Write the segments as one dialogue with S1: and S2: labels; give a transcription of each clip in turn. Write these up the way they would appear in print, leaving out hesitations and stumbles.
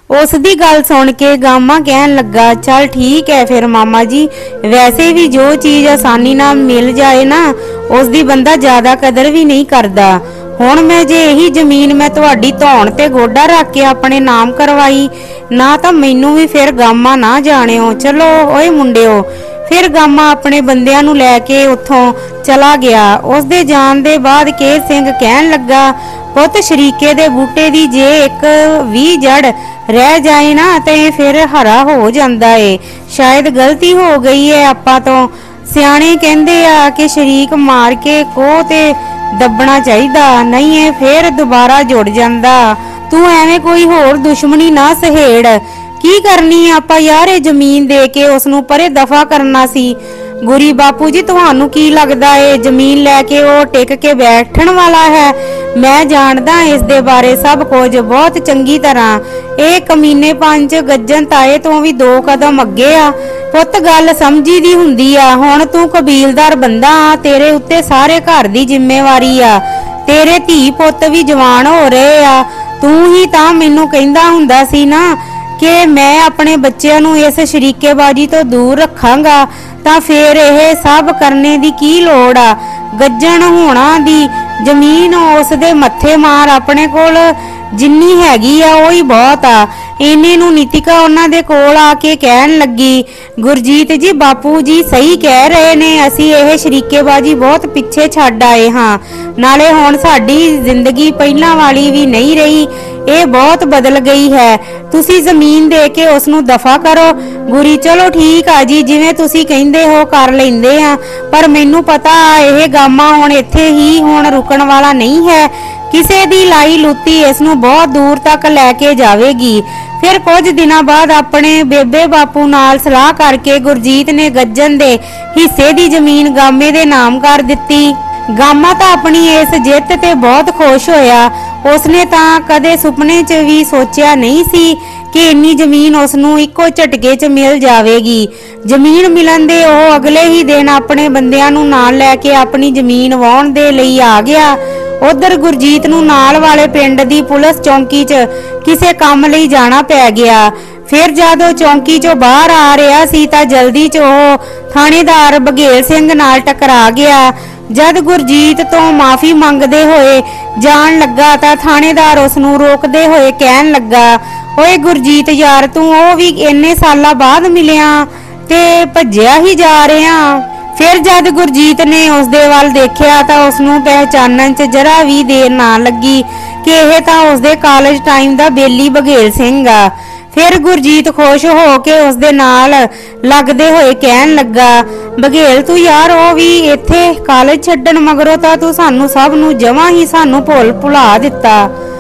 S1: उस दी गल सुन के गामा कहन लगा, चल ठीक है फिर मामा जी, वैसे भी जो चीज आसानी नाल मिल जाए ना उसदी बंदा ज्यादा कदर भी नहीं करदा। हुण मैं जे यही जमीन मैं तुहाडी धौण ते गोडा रख के अपने नाम करवाई ना तां मैनू भी फिर गामा ना जाणिओ। चलो ओए मुंडिओ। फिर गामा अपने बंदियां नू लैके उत्थों चला गया। उस दे जाण दे बाद केर सिंह कहन लगा, पुत शरीके दे बूटे दी जे एक भी जड़ रह जाए ना ते फिर हरा हो जांदा है। शायद गलती हो गई है आपां तो। सियाणे कहंदे आ कि शरीक मार के कोह ते दबना चाहिदा, नहीं है फिर दोबारा जुड़ जांदा। तू एवें कोई होर दुश्मनी ना सहेड़। की करनी आपां यार ये जमीन दे के उसनू परे दफा करना सी। गुरी बापू जी तुहानू की लगदा है जमीन लैके ओ टिक के बैठण वाला है? मैं जानदा इस दे बारे सब कुछ बहुत चंगी तरह। ए कमीने पंच गज्जन ताए तो भी 2 कदम अगे आ। पुत गल समझी दी हुंदी आ। हुण तू कबीलदार बंदा आ, तेरे उत्ते सारे घर दी जिम्मेवारी आ। तेरे धी पुत भी जवान हो रहे आ। तू ही तां मैनू कहंदा हुंदा सी ना कि मैं अपने बच्चों नू इस शरीकेबाजी तो दूर रखांगा, तां फिर यह सब करने दी की लोड़ आ? गज्जन होना दी जमीन उस दे मत्थे मार, अपने कोल जिन्नी हैगी आ ओही बहुत आ। इन्ने नू नीतिका उन्हां दे कोल आके कहन लगी, गुरजीत जी बापू जी सही कह रहे ने, असी यह शरीकेबाजी बहुत पिछे छड्ड आए हाँ। नाले हुण साडी जिंदगी पहलां वाली भी नहीं रही, ये बहुत बदल गई है। तुसी जमीन दे के उसनू दफा करो। गुरी चलो ठीक आ जी, जिवें तुसी कहंदे हो कर लैंदे आ, पर मैनू पता यह गामा हुण इत्थे ही हुण रुकण वाला नहीं है। किसे दी लाई लुत्ती इसनू बहुत दूर तक लैके जावेगी। फिर कुछ दिनों बाद अपने बेबे बापू नाल सलाह करके गुरजीत ने गज्जन दे हिस्से दी जमीन गामे दे नाम कर दित्ती। गामा तां अपनी इस जित ते बहुत खुश होया। उसने तां कदे सुपने च भी सोचिया नहीं सी कि इन्नी जमीन उसनू इक्को झटके च मिल जावेगी। जमीन मिलन दे ओह अगले ही दिन अपने बंदियां नू नाल लैके अपनी जमीन वाहण दे लई आ गया। उधर गुरजीत नू नाल वाले पिंड दी पुलिस चौंकी च किसे काम लई जाना पै गया। फिर जदों चौंकी चों बाहर आ रहा सी तां जल्दी च ओह थानेदार बघेल सिंह नाल टकरा गया। जद गुरजीत तो माफी मंगदे होए जान लगा तां थानेदार उसनू रोकदे होए कहन लगा, ओए गुरजीत यार तू ओ भी इन्ने सालां बाद मिलिया ते भज्जिया ही जा रहा। फिर जद गुरजीत ने उसदे वल देखिया तां उसनू पहचानण च जरा भी देर ना लगी कि यह तां उसदे कॉलेज टाइम दा बेली बघेल सिंह आ। फिर गुरजीत खुश हो के उसदे नाल लगदे होए कहन लगा, बघेल तू यार ओ भी इत्थे कॉलेज छड्डण मगरों तां तू सानू सब नू जमा ही सानू भुला दिता।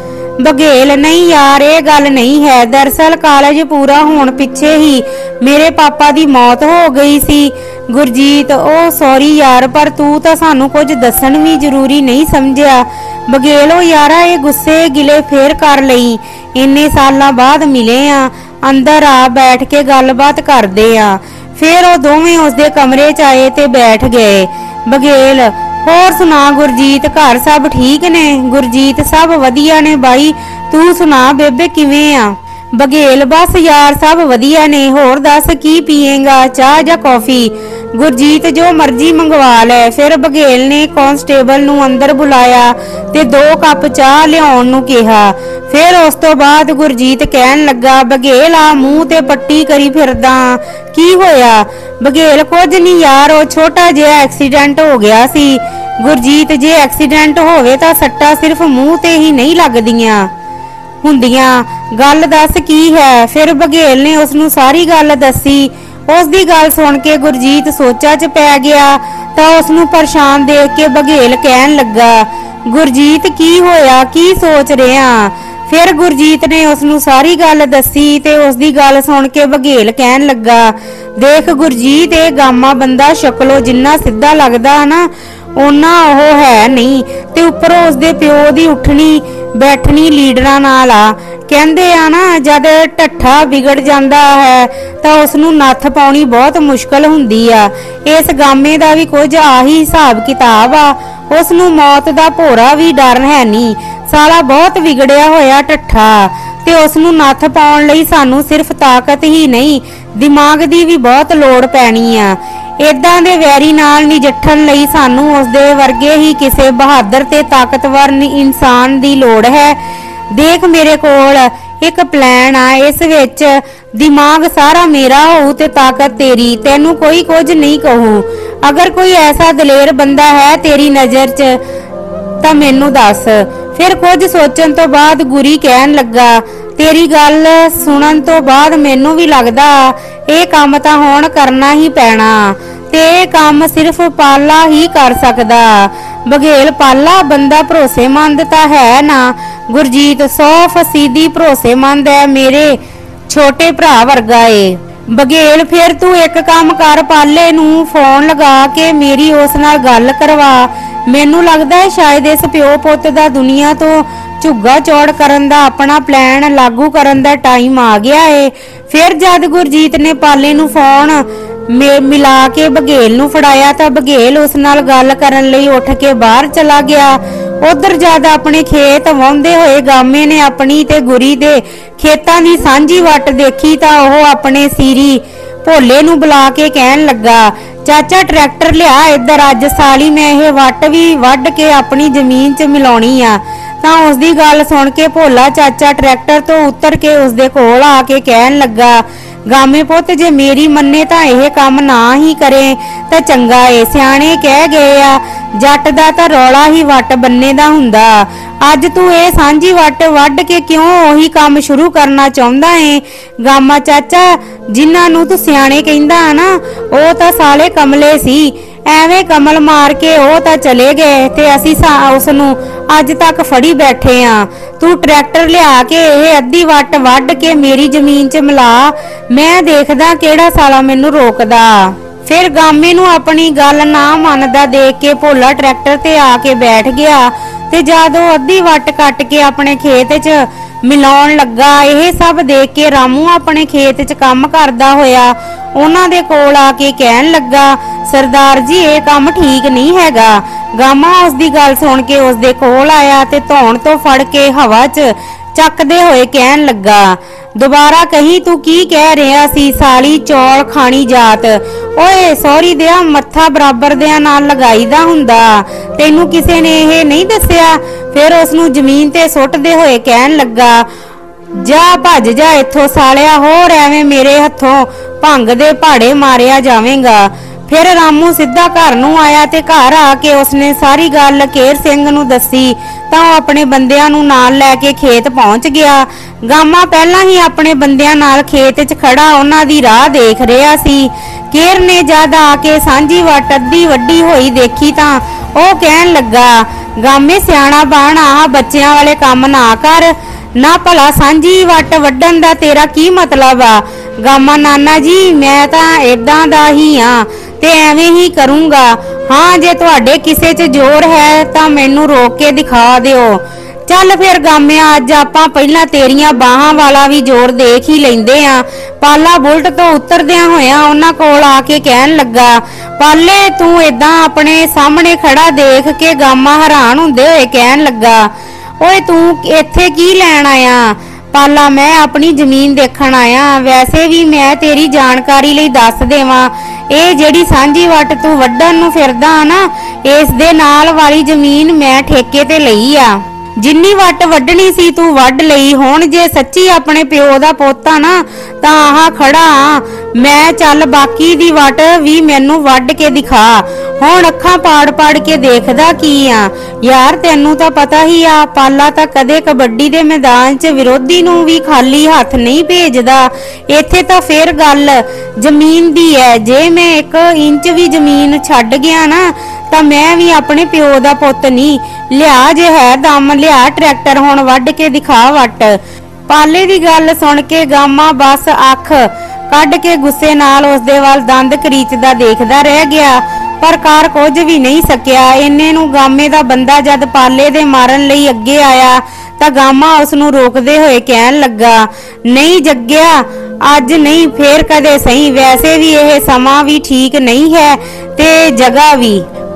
S1: बघेल नहीं यार ये गल नहीं है, दरअसल कॉलेज पूरा होने पिछे ही मेरे पापा दी मौत हो गई सी। गुरजीत ओ सॉरी यार, पर तू तां सानू कुछ दसन भी जरूरी नहीं समझिया। बघेलो यारा ये गुस्से गिले फेर कर लई, इन्ने सालां बाद मिले आ, अंदर आ बैठ के गलबात करदे आ। फिर वो दोवें उसदे कमरे च आए ते बैठ गए। बघेल होर सुना गुरजीत, घर सब ठीक ने? गुरजीत सब वधिया ने बाई, तू सुना बेबे किवें आ? बघेल बस यार सब वधिया ने, होर दस की पिएगा चाह या कॉफी? गुरजीत जो मर्जी मंगवा लै। फिर बघेल ने कांस्टेबल नू अंदर बुलाया ते 2 कप चाह लियाउण नू कहा। फिर उस तो बाद गुरजीत कहन लगा, बघेल आ मूंह ते पट्टी करी फिरदा की होया? बघेल कुछ नहीं यार, वो छोटा जिहा एक्सीडेंट हो गया सी। गुरजीत जे एक्सीडेंट होवे तां सट्टा सिर्फ मूंह ते ही नहीं लगदियां हुंदियां, गल दस की है? फिर बघेल ने उसनू सारी गल दसी। उसदी गल सुन के गुरजीत सोचा च पै गया तां उसनू परेशान देख के बघेल कहन लगा, गुरजीत की होया, की सोच रहा? फिर गुरजीत ने उसनू सारी गल दसी ते उसदी गल सुन के बघेल कहन लगा, देख गुरजीत ये गामा बंदा शक्लों जिन्ना सीधा लगदा ना ओना ओह है नहीं, ते उपरों उसदे प्यो दी उठनी बैठनी लीडरां नाल आ। कहंदे आ ना जद ढट्ठा बिगड़ जांदा है तां उसनू नत्थ पाउणी बहुत मुश्किल हुंदी आ। इस गामे दा भी कुछ आही हिसाब किताब आ। ਉਸ ਨੂੰ ਮੌਤ ਦਾ ਭੋਰਾ ਵੀ ਡਰ ਹੈ ਨਹੀਂ। ਸਾਲਾ ਬਹੁਤ ਵਿਗੜਿਆ ਹੋਇਆ ਠੱਠਾ, ਤੇ ਉਸ ਨੂੰ ਨੱਥ ਪਾਉਣ ਲਈ ਸਾਨੂੰ ਸਿਰਫ ਤਾਕਤ ਹੀ ਨਹੀਂ ਦਿਮਾਗ ਦੀ ਵੀ ਬਹੁਤ ਲੋੜ ਪੈਣੀ ਆ। ਇਦਾਂ ਦੇ ਵੈਰੀ ਨਾਲ ਨਜਿੱਠਣ ਲਈ ਸਾਨੂੰ ਉਸ ਦੇ ਵਰਗੇ ਹੀ ਕਿਸੇ ਬਹਾਦਰ ਤੇ ਤਾਕਤਵਰ ਇਨਸਾਨ ਦੀ ਲੋੜ ਹੈ। ਦੇਖ ਮੇਰੇ ਕੋਲ ਇੱਕ ਪਲਾਨ ਆ, ਇਸ ਵਿੱਚ ਦਿਮਾਗ ਸਾਰਾ ਮੇਰਾ ਹੋਊ ਤੇ ਤਾਕਤ ਤੇਰੀ। ਤੈਨੂੰ ਕੋਈ ਕੁਝ ਨਹੀਂ ਕਹੂ। ਅਗਰ ਕੋਈ ਐਸਾ ਦਲੇਰ ਬੰਦਾ ਹੈ ਤੇਰੀ ਨਜ਼ਰ 'ਚ ਤਾਂ ਮੈਨੂੰ ਦੱਸ। ਫਿਰ ਕੁਝ ਸੋਚਣ ਤੋਂ ਬਾਅਦ ਗੁਰੀ ਕਹਿਣ ਲੱਗਾ, ਤੇਰੀ ਗੱਲ ਸੁਣਨ ਤੋਂ ਬਾਅਦ ਮੈਨੂੰ ਵੀ ਲੱਗਦਾ ਇਹ ਕੰਮ ਤਾਂ ਹੁਣ ਕਰਨਾ ਹੀ ਪੈਣਾ, ਤੇ ਇਹ ਕੰਮ ਸਿਰਫ ਪਾਲਾ ਹੀ ਕਰ ਸਕਦਾ। ਬਘੇਲ ਪਾਲਾ ਬੰਦਾ ਭਰੋਸੇਮੰਦ ਤਾਂ ਹੈ ਨਾ। ਗੁਰਜੀਤ 100% ਭਰੋਸੇਮੰਦ ਹੈ, ਮੇਰੇ ਛੋਟੇ ਭਰਾ ਵਰਗਾ ਏ। ਬਘੇਲ ਫਿਰ ਤੂੰ ਇੱਕ ਕੰਮ ਕਰ, ਪਾਲੇ ਨੂੰ ਫੋਨ ਲਗਾ ਕੇ ਮੇਰੀ ਉਸ ਨਾਲ ਗੱਲ ਕਰਵਾ। ਮੈਨੂੰ ਲੱਗਦਾ ਹੈ ਸ਼ਾਇਦ ਇਸ ਪਿਓ ਪੁੱਤ ਦਾ ਦੁਨੀਆ ਤੋਂ ਝੁੱਗਾ ਚੌੜ ਕਰਨ ਦਾ ਆਪਣਾ ਪਲਾਨ ਲਾਗੂ ਕਰਨ ਦਾ ਟਾਈਮ ਆ ਗਿਆ ਏ। ਫਿਰ ਜਦ ਗੁਰਜੀਤ ਨੇ ਪਾਲੇ ਨੂੰ ਫੋਨ ਮਿਲਾ ਕੇ ਬਘੇਲ ਨੂੰ ਫੜਾਇਆ ਤਾਂ ਬਘੇਲ ਉਸ ਨਾਲ ਗੱਲ ਕਰਨ ਲਈ ਉੱਠ ਕੇ ਬਾਹਰ ਚਲਾ ਗਿਆ। ਉਧਰ ਜਦ ਆਪਣੇ ਖੇਤ ਵਾਹੁੰਦੇ ਹੋਏ ਗਾਮੇ ਨੇ ਆਪਣੀ ਤੇ ਗੁਰੀ ਦੇ ਖੇਤਾਂ ਦੀ ਸਾਂਝੀ ਵੱਟ ਦੇਖੀ ਤਾਂ ਉਹ ਆਪਣੇ ਸੀਰੀ ਭੋਲੇ ਨੂੰ ਬੁਲਾ ਕੇ ਕਹਿਣ ਲੱਗਾ, ਚਾਚਾ ਟਰੈਕਟਰ ਲਿਆ ਇੱਧਰ, ਅੱਜ ਸਾਲੀ ਮੈਂ ਇਹ ਵੱਟ ਵੀ ਵੱਢ ਕੇ ਆਪਣੀ ਜ਼ਮੀਨ 'ਚ ਮਿਲਾਉਣੀ ਆ। ਤਾਂ ਉਸ ਦੀ ਗੱਲ ਸੁਣ ਕੇ ਭੋਲਾ ਚਾਚਾ ਟਰੈਕਟਰ ਤੋਂ ਉਤਰ ਕੇ ਉਸ ਦੇ ਕੋਲ ਆ ਕੇ ਕਹਿਣ ਲੱਗਾ, ਗਾਮੇ ਪੁੱਤ ਜੇ ਮੇਰੀ ਮੰਨੇ ਤਾਂ ਇਹ ਕੰਮ ਨਾ ਹੀ ਕਰੇ ਤਾਂ ਚੰਗਾ ਏ। ਸਿਆਣੇ ਕਹਿ ਗਏ ਆ, ਜੱਟ ਦਾ ਤਾਂ ਰੌਲਾ ਹੀ ਵੱਟ ਬੰਨੇ ਦਾ ਹੁੰਦਾ। ਅੱਜ ਤੂੰ ਇਹ ਸਾਂਝੀ ਵੱਟ ਵੱਢ ਕੇ ਕਿਉਂ ਉਹੀ ਕੰਮ ਸ਼ੁਰੂ ਕਰਨਾ ਚਾਹੁੰਦਾ ਏ? ਗਾਮਾ ਚਾਚਾ, ਜਿਨ੍ਹਾਂ ਨੂੰ ਤੂੰ ਸਿਆਣੇ ਕਹਿੰਦਾ ਨਾ ਉਹ ਤਾਂ ਸਾਲੇ ਕਮਲੇ ਸੀ। ਐਵੇਂ ਕਮਲ ਮਾਰ ਕੇ ਉਹ ਤਾਂ ਚਲੇ ਗਏ ਤੇ ਅਸੀਂ ਉਸ ਨੂੰ ਅੱਜ ਤੱਕ ਫੜੀ ਬੈਠੇ ਆ। ਤੂੰ ਟਰੈਕਟਰ ਲਿਆ ਕੇ ਇਹ ਅੱਧੀ ਵੱਟ ਵੱਢ ਕੇ ਮੇਰੀ ਜ਼ਮੀਨ 'ਚ ਮਿਲਾ, ਮੈਂ ਦੇਖਦਾ ਕਿਹੜਾ ਸਾਲਾ ਮੈਨੂੰ ਰੋਕਦਾ। ਫਿਰ ਗਾਮੇ ਨੂੰ ਆਪਣੀ ਗੱਲ ਨਾ ਮੰਨਦਾ ਦੇਖ ਕੇ ਭੋਲਾ ਟਰੈਕਟਰ ਤੇ ਆ ਕੇ ਬੈਠ ਗਿਆ ਤੇ ਜਦ ਉਹ ਅੱਧੀ ਵੱਟ ਕੱਟ ਕੇ ਆਪਣੇ ਖੇਤ 'ਚ ਮਿਲਾਉਣ ਲੱਗਾ, ਇਹ ਸਭ ਦੇਖ ਕੇ ਰਾਮੂ ਆਪਣੇ ਖੇਤ 'ਚ ਕੰਮ ਕਰਦਾ ਹੋਇਆ ਉਹਨਾਂ ਦੇ ਕੋਲ ਆ ਕੇ ਕਹਿਣ ਲੱਗਾ, ਸਰਦਾਰ ਜੀ ਇਹ ਕੰਮ ਠੀਕ ਨਹੀਂ ਹੈਗਾ। ਗਾਮਾ ਉਸ ਦੀ ਗੱਲ ਸੁਣ ਕੇ ਉਸ ਦੇ ਕੋਲ ਆਇਆ ਤੇ ਧੌਣ ਤੋਂ ਫੜ ਕੇ ਹਵਾ 'ਚ ਚੱਕਦੇ ਹੋਏ ਕਹਿਣ ਲੱਗਾ, ਦੁਬਾਰਾ ਕਹੀਂ ਤੂੰ ਕੀ ਕਹਿ ਰਿਹਾ ਸੀ? ਸਾਲੀ ਚੌਲ ਖਾਣੀ ਜਾਤ। ਓਏ ਸੌਰੀ ਦਿਆ, ਮੱਥਾ ਬਰਾਬਰ ਦਿਆਂ ਨਾਲ ਲਗਾਈਦਾ ਹੁੰਦਾ, ਤੈਨੂੰ ਕਿਸੇ ਨੇ ਇਹ ਨਹੀਂ ਦੱਸਿਆ? ਫਿਰ ਉਸ ਨੂੰ ਜ਼ਮੀਨ ਤੇ ਸੁੱਟਦੇ ਹੋਏ ਕਹਿਣ ਲੱਗਾ, ਜਾ ਭੱਜ ਜਾ ਇੱਥੋਂ ਸਾਲਿਆ, ਹੋਰ ਐਵੇਂ ਮੇਰੇ ਹੱਥੋਂ ਭੰਗ ਦੇ ਪਹਾੜੇ ਮਾਰਿਆ ਜਾਵੇਂਗਾ। ਫਿਰ ਰਾਮੂ ਸਿੱਧਾ ਘਰ ਨੂੰ ਆਇਆ ਤੇ ਘਰ ਆ ਕੇ ਉਸਨੇ ਸਾਰੀ ਗੱਲ ਕੇਰ ਸਿੰਘ ਨੂੰ ਦੱਸੀ ਤਾਂ ਉਹ ਆਪਣੇ ਬੰਦਿਆਂ ਨੂੰ ਨਾਲ ਲੈ ਕੇ ਖੇਤ ਪਹੁੰਚ ਗਿਆ। ਗਾਮਾ ਪਹਿਲਾਂ ਹੀ ਆਪਣੇ ਬੰਦਿਆਂ ਨਾਲ ਖੇਤ 'ਚ ਖੜਾ ਉਹਨਾਂ ਦੀ ਰਾਹ ਦੇਖ ਰਿਹਾ ਸੀ। ਕੇਰ ਨੇ ਜਦ ਆ ਕੇ ਸਾਂਝੀ ਵੱਟ ਅੱਧੀ ਵੱਡੀ ਹੋਈ ਦੇਖੀ ਤਾਂ ਉਹ ਕਹਿਣ ਲੱਗਾ, ਗਾਮੇ ਸਿਆਣਾ ਬਣ, ਆਹ ਬੱਚਿਆਂ ਵਾਲੇ ਕੰਮ ਨਾ ਕਰ। ਨਾ ਭਲਾ ਸਾਂਝੀ ਵੱਟ ਵੱਢਣ ਦਾ ਤੇਰਾ ਕੀ ਮਤਲਬ ਆ? ਗਾਮਾ, ਨਾਨਾ ਜੀ ਮੈਂ ਤਾਂ ਏਦਾਂ ਦਾ ਹੀ ਆ ਤੇ ਐਵੇਂ ਹੀ ਕਰੂੰਗਾ। ਹਾਂ ਜੇ ਤੁਹਾਡੇ ਕਿਸੇ 'ਚ ਜ਼ੋਰ ਹੈ ਤਾਂ ਮੈਨੂੰ ਰੋਕ ਕੇ ਦਿਖਾ ਦਿਓ। ਚੱਲ ਫਿਰ ਗਾਮਿਆ, ਅੱਜ ਆਪਾਂ ਪਹਿਲਾਂ ਤੇਰੀਆਂ ਬਾਹਾਂ ਵਾਲਾ ਵੀ ਜ਼ੋਰ ਦੇਖ ਹੀ ਲੈਂਦੇ ਆ। ਪਾਲਾ ਬੁਲਟ ਤੋਂ ਉਤਰਦਿਆਂ ਹੋਇਆਂ ਉਹਨਾਂ ਕੋਲ ਆ ਕੇ ਕਹਿਣ ਲੱਗਾ, ਪਾਲੇ ਤੂੰ ਏਦਾਂ ਆਪਣੇ ਸਾਹਮਣੇ ਖੜਾ ਦੇਖ ਕੇ ਗਾਮਾ ਹੈਰਾਨ ਹੁੰਦੇ ਹੋਏ ਕਹਿਣ ਲੱਗਾ, ਓਏ ਤੂੰ ਇੱਥੇ ਕੀ ਲੈਣ ਆਇਆ? ਪਾਲਾ, ਮੈਂ ਆਪਣੀ ਜ਼ਮੀਨ ਦੇਖਣ ਆਇਆ। ਵੈਸੇ ਵੀ ਮੈਂ ਤੇਰੀ ਜਾਣਕਾਰੀ ਲਈ ਦੱਸ ਦੇਵਾਂ, ਇਹ ਜਿਹੜੀ ਸਾਂਝੀ ਵੱਟ ਤੂੰ ਵੱਢਣ ਨੂੰ ਫਿਰਦਾ ਨਾ, ਇਸ ਦੇ ਨਾਲ ਵਾਲੀ ਜ਼ਮੀਨ ਮੈਂ ਠੇਕੇ ਤੇ ਲਈ ਆ। ਜਿੰਨੀ ਵੱਟ ਵੱਢਣੀ ਸੀ ਤੂੰ ਵੱਢ ਲਈ। ਹੁਣ ਜੇ ਸੱਚੀ ਆਪਣੇ ਪਿਓ ਦਾ ਪੁੱਤ ਆ ਨਾ ਤਾਂ ਆਹ ਖੜਾ ਆ ਮੈਂ, ਚੱਲ ਬਾਕੀ ਦੀ ਵੱਟ ਵੀ ਮੈਨੂੰ ਵੱਢ ਕੇ ਦਿਖਾ। ਹੁਣ ਅੱਖਾਂ ਪਾੜ ਪਾੜ ਕੇ ਦੇਖਦਾ ਕੀ ਆ? ਯਾਰ ਤੈਨੂੰ ਤਾਂ ਪਤਾ ਹੀ ਆ, ਪਾਲਾ ਤਾਂ ਕਦੇ ਕਬੱਡੀ ਦੇ ਮੈਦਾਨ 'ਚ ਵਿਰੋਧੀ ਨੂੰ ਵੀ ਖਾਲੀ ਹੱਥ ਨਹੀਂ ਭੇਜਦਾ। ਇੱਥੇ ਤਾਂ ਫੇਰ ਗੱਲ ਜ਼ਮੀਨ ਦੀ ਹੈ। ਜੇ ਮੈਂ 1 ਇੰਚ ਵੀ ਜ਼ਮੀਨ ਛੱਡ ਗਿਆ ਨਾ ਤਾਂ ਮੈਂ ਵੀ ਆਪਣੇ ਪਿਓ ਦਾ ਪੁੱਤ ਨਹੀਂ। ਲਿਆ ਜੇ ਹੈ ਦਮ, ਲਿਆ ਟਰੈਕਟਰ, ਹੁਣ ਵੱਢ ਕੇ ਦਿਖਾ ਵੱਟ। ਪਾਲੇ ਦੀ ਗੱਲ ਸੁਣ ਕੇ ਗਾਮਾ ਬਸ ਅੱਖ ਕੱਢ ਕੇ ਗੁੱਸੇ ਨਾਲ ਉਸਦੇ ਵੱਲ ਦੰਦ ਕਰੀਚਦਾ ਦੇਖਦਾ ਰਹਿ ਗਿਆ, ਪਰ ਕਰ ਕੁਝ ਵੀ ਨਹੀਂ ਸਕਿਆ। ਇੰਨੇ ਨੂੰ ਗਾਮੇ ਦਾ ਬੰਦਾ ਜਦ ਪਾਲੇ ਦੇ ਮਾਰਨ ਲਈ ਅੱਗੇ ਆਇਆ ਤਾਂ ਗਾਮਾ ਉਸ ਨੂੰ ਰੋਕਦੇ ਹੋਏ ਕਹਿਣ ਲੱਗਾ, ਨਹੀਂ ਜੱਗਿਆ, ਅੱਜ ਨਹੀਂ ਫੇਰ ਕਦੇ ਸਹੀ। ਵੈਸੇ ਵੀ ਇਹ ਸਮਾਂ ਵੀ ਠੀਕ ਨਹੀਂ ਹੈ ਤੇ ਜਗ੍ਹਾ ਵੀ।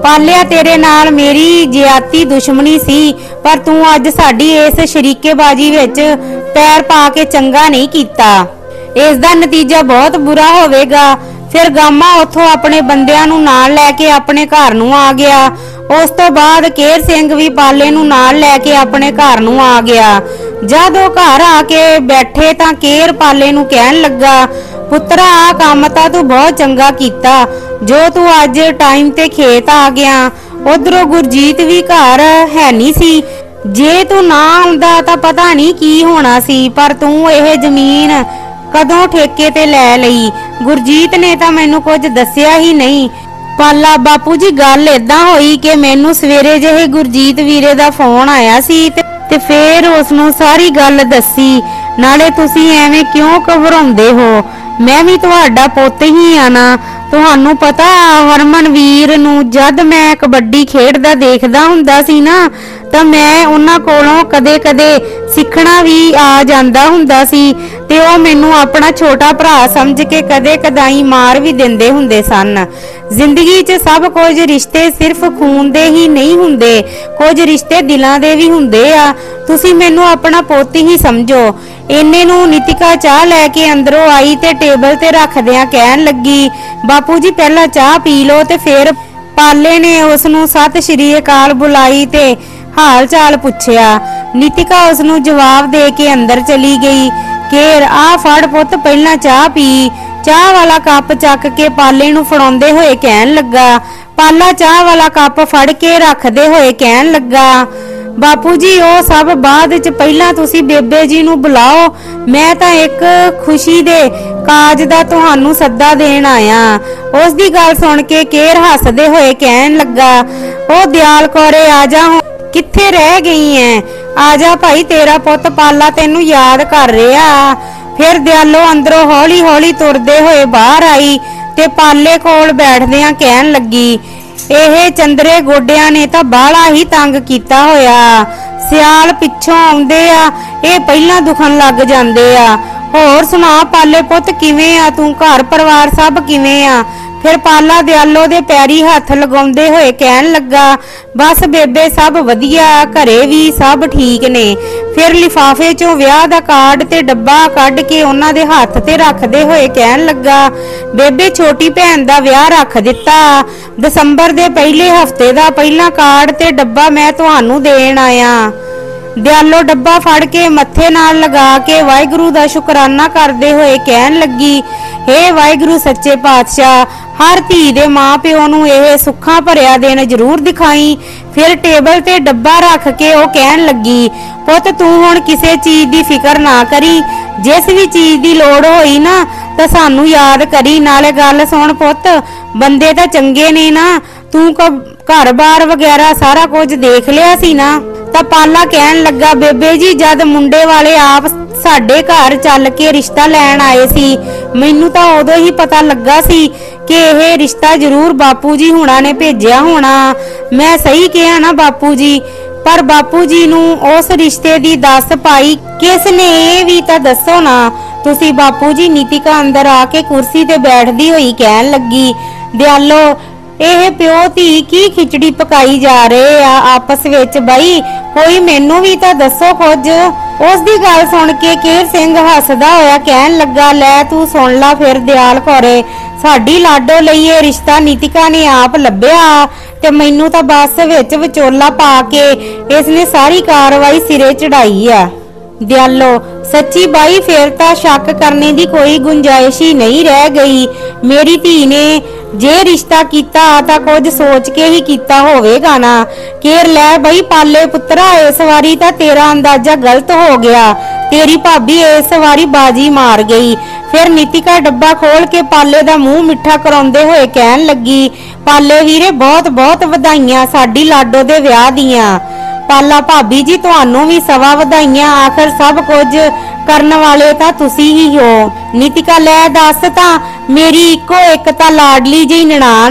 S1: ਪਾਲਿਆ तेरे नाल मेरी जियाती दुश्मनी सी, पर तू अज साडी इस शरीकेबाजी विच पैर पा के चंगा नहीं कीता। इस दा नतीजा बहुत बुरा होवेगा। फिर गामा उथों अपने बंदियां नूं नाल लैके अपने घर नूं आ गया। उस तो बाद केर सिंह भी पाले नूं नाल लैके अपने घर नूं आ गया। जद वो घर आके बैठे तां केर पाले नूं कहन लगा, पुत्रा आ काम तां तू बहुत चंगा कीता जो तू अज टाइम ते खेत आ गया। उधरों गुरजीत भी घर है नहीं सी। जे तू ना आउंदा तां पता नहीं की होना सी, पर तू यह जमीन कदों ठेके ते लै लई? गुरजीत ने तां मैनू कुछ दस्सिया ही नहीं। पाला बापू जी गल इदां होई कि मैनू सवेरे ਜਿਹੇ गुरजीत वीरे दा फोन आया सी ते फिर उसनू सारी गल दसी। नाले तुसी एवें क्यों घबराउंदे हो? मैं भी तुहाडा पुੱਤ ही आ ना। ਤੁਹਾਨੂੰ पता हरमनवीर नू जद मैं कबड्डी खेडदा देखदा हुंदा सी ना ਤਾਂ मैं उन्हां कोलों कदे कदे सिखना भी आ जांदा हुंदा सी ते ਉਹ ਮੈਨੂੰ अपना छोटा भरा समझ के कदे कदाई मार भी दिंदे हुंदे सन। जिंदगी च सब कुछ रिश्ते सिर्फ खून दे ही नहीं हुंदे, कुछ रिश्ते दिलां दे भी हुंदे आ। तुसी मैनू अपना पुੱਤ ही समझो। इन्ने नू नीतिका चाह लैके अंदरों आई ते टेबल ते रखदियां कहन लगी, बापू जी पहला चाह पी लो। ते फिर पाले ने उसनू सत श्री अकाल बुलाई ते हाल चाल पुछया। नीतिका उसनू जवाब दे के अंदर चली गई। केर आ फड़ पुੱਤ पहला चाह पी। चाह वाला कप चक के पाले नू फड़ाउंदे होए कहन लगा। पाला चाह वाला कप फड़ के रखदे होए कहन लगा, बापू जी ओ सब बाद च पहला तुसी बेबे जी नू बुलाओ। मैं तां एक खुशी दे काज दा तुहानू सद्दा देण आया। उस दी गल सुन के केर हसदे होए कहन लगा, ओ दयाल कौरे आ जा, कित्थे रह गई है? आजा भाई तेरा पुੱਤ पाला तेनू याद कर रहा। फिर दयालो अंदरों हौली हौली तुरदे होए बाहर आई ते पाले कोल बैठदियां कहन लगी, ਇਹ ਚੰਦਰੇ ਗੋਡਿਆਂ ਨੇ ਤਾਂ ਬਾਹਲਾ ਹੀ ਤੰਗ ਕੀਤਾ ਹੋਇਆ। ਸਿਆਲ ਪਿੱਛੋਂ ਆਉਂਦੇ ਆ, ਇਹ ਪਹਿਲਾਂ ਦੁਖਣ ਲੱਗ ਜਾਂਦੇ ਆ। ਹੋਰ ਸੁਣਾ ਪਾਲੇ ਪੁੱਤ ਕਿਵੇਂ ਆ ਤੂੰ? ਘਰ ਪਰਿਵਾਰ ਸਭ ਕਿਵੇਂ ਆ? फिर पाला दयालो दे पैरी हथ लगाउंदे होए कहन लगा, बस बेबे सब वधिया, घरे भी सब ठीक ने। फिर लिफाफे चों विआह दा कार्ड ते डब्बा कढ के उन्हां दे हथ ते रखदे होए कहन लगा, बेबे छोटी भैन दा विआह रख दिता। दसंबर दे पहले हफ्ते दा पहला कार्ड ते डब्बा मैं तुहानू देण आया। दयालो डब्बा फड़ के मत्थे नाल लगा के वाहिगुरू दा शुकराना करदे होए कहन लगी, हे वाहिगुरू सच्चे पातशाह, हर धी दे मां प्यो नू यह सुखा भरिया दिन जरूर दिखाई। फिर टेबल ते डब्बा रख के ओ कहन लगी, पुत तू हुण किसे चीज दी फिकर ना करी, जिस भी चीज दी लोड़ होई ना तां सानू याद करी। नाले गल सुण पुत, बंदे तां चंगे ने ना, तू घर बार वगैरह सारा कुछ देख लिया सी ना? तां पाला कहन लगा, बेबे जी जद मुंडे वाले आप साडे घर चल के रिश्ता लैण आए सी, मैनू तां उदों ही पता लगा सी कि यह रिश्ता जरूर बापू जी हुणा ने भेजिया होना। मैं सही कहा ना बापू जी? पर बापू जी नू उस रिश्ते दी दस पाई किस ने? ये भी तां दसो ना तुसी बापू जी। नीतिका अंदर आके कुर्सी ते बैठदी होई कहन लगी, दयालो ਇਹ ਪਿਓ ਧੀ की खिचड़ी पकाई जा रहे आ आपस विच? बई कोई मैनू भी तां दसो कुछ। उस दी गल सुन के केर सिंह हसदा होया कहन लगा, लै तू सुन ला फिर दयाल कौरे, साडी लाडो लई ये रिश्ता नीतिका ने आप लभ्या ते मैनू तां बस विच विचोला पा के इसने सारी कार्रवाई सिरे चढ़ाई आ। दयालो सच्ची बाई फिर तां शक करने की कोई गुंजाइश ही नहीं रह गई। मेरी धी ने जे रिश्ता कीता तां कुछ सोच के ही कीता होवेगा ना। केर लै बई पाले पुत्रा, इस वारी तां तेरा अंदाजा गलत हो गया, तेरी भाभी इस वारी बाजी मार गई। फिर नीतिका डब्बा खोल के पाले दा मुंह मिठा कराउंदे होए कहन लगी, पाले वीरे बहुत बहुत वधाइयां साडी लाडो दे विआह दियां। पाला भाभी जी तुहानू भी सवा वधाइयां, आखिर सब कुछ करन वाले तां तुसी ही हो। नीतिका लै दस तां मेरी इको एक तां लाडली जी ननाण आ,